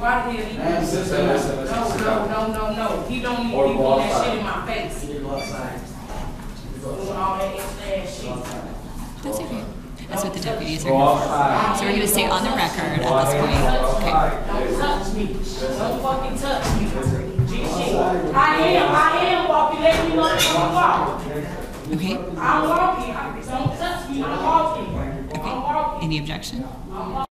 Why the hell he doing no. He don't need to be doing that shit in my face. Doing all that extra ass shit. That's okay. That's what the deputies are here for. So we're going to stay on the record at this point. Okay. Don't touch me. Don't fucking touch me. I am walking. Let me know if I'm walking. Okay. I'm walking. Don't touch me. I'm walking. Okay. Any objection?